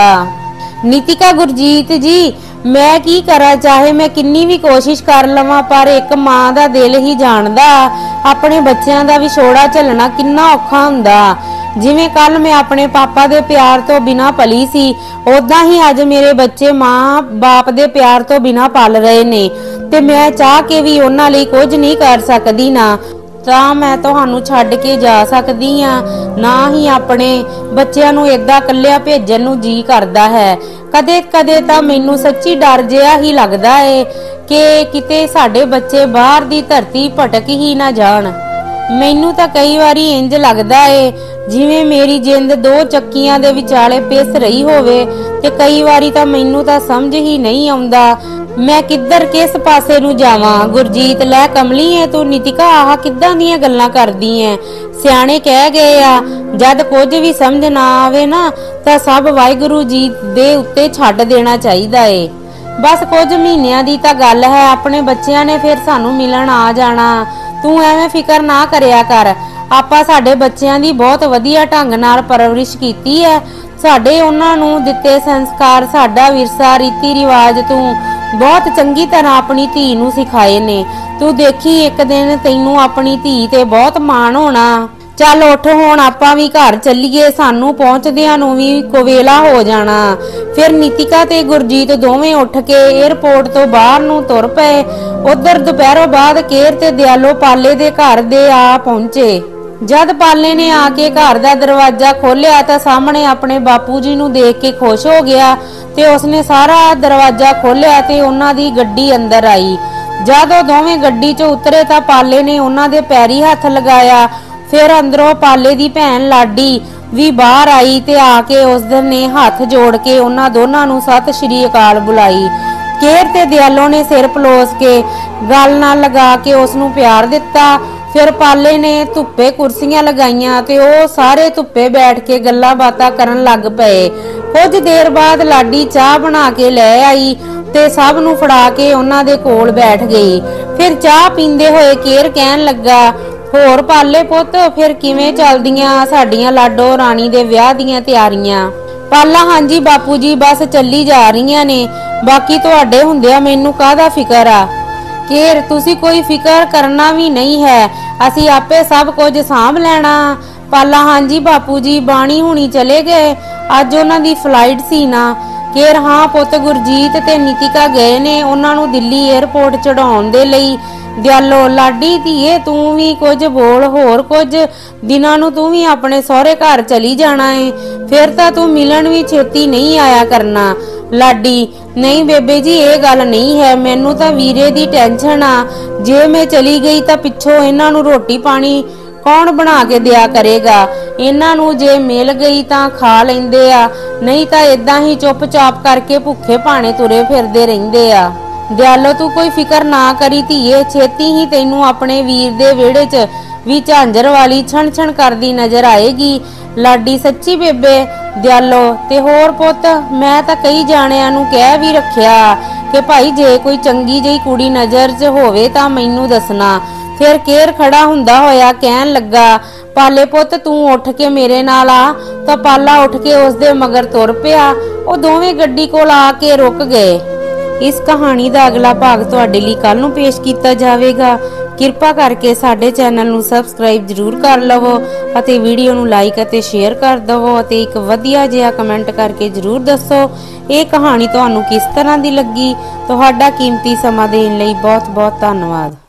S1: नीतिका गुरजीत जी मैं की करा, चाहे मैं किन्नी भी कोशिश कर लवां पर एक मां दा दिल ही जानदा अपने बच्चों दा विछोड़ा झलना किन्ना औखा हुंदा। जिवें कल मैं अपने पापा दे प्यार तो बिना पली सी, ओदां ही अज मेरे बच्चे मां बाप दे प्यार तो बिना पल रहे ने ते मैं चाह के भी उन्हां लई कुछ नहीं कर सकदी ना ਤਾਂ ਮੈਂ ਤੁਹਾਨੂੰ ਛੱਡ ਕੇ ਜਾ ਸਕਦੀ ਆ, ਨਾ ਹੀ ਆਪਣੇ ਬੱਚਿਆਂ ਨੂੰ ਏਦਾਂ ਇਕੱਲਿਆਂ ਭੇਜਣ ਨੂੰ ਜੀ ਕਰਦਾ ਹੈ। ਕਦੇ ਕਦੇ ਤਾਂ ਮੈਨੂੰ ਸੱਚੀ ਡਰ ਜਿਹਾ ਹੀ ਲੱਗਦਾ ਏ ਕਿ ਕਿਤੇ ਸਾਡੇ ਬੱਚੇ ਬਾਹਰ ਦੀ ਧਰਤੀ ਭਟਕ ਹੀ ਨਾ ਜਾਣ। ਮੈਨੂੰ ਤਾਂ ਕਈ ਵਾਰੀ ਇੰਜ ਲੱਗਦਾ ਏ ਜਿਵੇਂ ਮੇਰੀ ਜਿੰਦ ਦੋ ਚੱਕੀਆਂ ਦੇ ਵਿਚਾਲੇ ਪਿਸ ਰਹੀ ਹੋਵੇ ਤੇ ਕਈ ਵਾਰੀ ਤਾਂ ਮੈਨੂੰ ਤਾਂ ਸਮਝ ਹੀ ਨਹੀਂ ਆਉਂਦਾ मैं किधर किस पासे नू जावां। गुरजीत लै कमली है तू, नीतिका आह किदां दियां गल्लां करदी है। सियाणे कह गए आ जद कुछ भी समझ ना आवे ना तां सब वाहिगुरू जी दे उत्ते छड्ड देना चाहीदा है। बस कुछ महीनियां दी तां गल है, अपने बच्चियां ने फिर सानू मिलन आ जाना। तू एवें फिकर ना करिया कर, आपां साडे बच्चियां दी बहुत वधिया ढंग नाल परवरिश कीती है। साडे उन्हां नू दित्ते संस्कार, साडा विरसा रीति रिवाज तू बहुत चंगी तरह अपनी धी नू सिखाए ने। तू देखी एक दिन तैनू अपनी धी ते बहुत माण होना। चल उठ हुण आपां भी घर चलीए, सानू पहुंचदियां नू भी कोवेला हो जाना। फिर नीतिका ते गुरजीत दोवें उठ के एयरपोर्ट तो बाहर नू तुर पए। उधर दोपहरों बाद केर ते दयालो पाले दे घर दे आ पहुंचे। जद पाले ने आके घर दा दरवाजा खोलिया तो सामने अपने बापू जी नू देख के खुश हो गया ते उसने सारा दरवाजा खोलिया ते उन्हां दी गड्डी अंदर आई। जद वो दोवें गड्डी चों उतरे तां पाले ने उन्हां दे पैरी हथ लगाया। फिर अंदरों पाले दी भैन लाडी भी बाहर आई ते आके उस दिन ने हथ जोड़ के उन्हां दोनां नू सत श्री अकाल बुलाई। केर ते दयालो ने सिर पलोस के गल नाल लगा के उसनू प्यार दिता। फिर पाले ने धुप्पे कुर्सियां लगाईयां ते ओ सारे धुप्पे बैठ के गल्लां बातां करन लग पए। कुछ देर बाद लाडी चाह बना के लै आई ते सब नू फड़ा के उन्हां दे कोल बैठ गई। फिर चाह पींदे होए केर कहन लगा, होर पाले पुੱਤ फिर किवें चलदियां साडियां लाडो रानी दे विआह दियां तैयारियां। पाला हांजी बापू जी बस चली जा रहीआं ने, बाकी तुहाडे हुंदिआं मैनू काहदा फिकर आ। केर तुसी कोई फिकर करना भी नहीं है, असी आपे सब कुछ सांभ लेना। पाला हांजी बापू जी बाणी हुणी चले गए, अज उन्हां दी फ्लाइट सी ना। केर हाँ पुੱਤ गुरजीत ते नीतिका गए ने उन्हां नू दिल्ली एयरपोर्ट चढ़ाउण दे लई। दयालो लाडी धीए तू भी कुछ बोल, होर कुछ दिनां नू तू भी अपने सहुरे घर चली जाना है, फिर तां तू मिलन भी छेती नहीं आया करना। लाडी नहीं बेबे जी ये गल नहीं है, मैनू तां वीरे दी टेंशन आ, जे मैं चली गई तां पिछों इन्हां नू रोटी पानी कौन बना के दिया करेगा। इन्हां नू जे मिल गई तां खा लैंदे आ, नहीं तां इदां ही चुप चाप करके भुखे भाणे तुरे फिरदे रहिंदे आ। दयालो तू कोई फिकर ना करी धीए, छेती ही तैनू अपने वीर दे विहड़े च भी झांझर वाली छण छण करदी नजर आएगी। लाडी सच्ची बेबे। दयालो ते होर पुੱਤ मैं तां कई जाणिਆਂ नू कह भी रखिया कि भाई जे कोई चंगी जही कुड़ी नजर च होवे तां मैनू दसना। फिर केर खड़ा हुंदा होया कहन लगा, पाले पुੱਤ तू उठ के मेरे नाल आ। तां पाला उठ के उस दे मगर तुर पिया। ਉਹ ਦੋਵੇਂ ਗੱਡੀ ਕੋਲ ਆ ਕੇ ਰੁਕ ਗਏ। इस कहानी का अगला भाग तुहाडे लई कल नूं पेश किया जाएगा। किरपा करके साडे चैनल नूं सबसक्राइब जरूर कर लवो अते वीडियो नूं लाइक अते शेयर कर दवो अते एक वधिया जिहा कमेंट करके जरूर दसो ये कहानी तुहानूं किस तरह दी लगी। तुहाडा कीमती समा देण लई बहुत बहुत धन्नवाद।